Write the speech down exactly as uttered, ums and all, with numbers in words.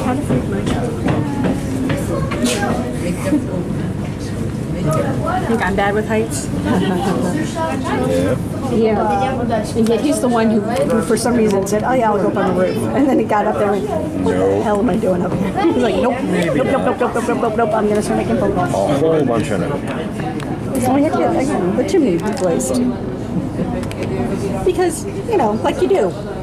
Kind of freak myself. Think I'm bad with heights? Yeah. And yet he's the one who, who, for some reason, said, oh yeah, I'll go up on the roof. And then he got up there and went, what the hell am I doing up here? He's like, nope, nope, nope, nope, nope, nope, nope, nope, nope, I'm going to start making phone calls. A whole bunch of it. So we have to get, again, the chimney replaced. Because, you know, like you do.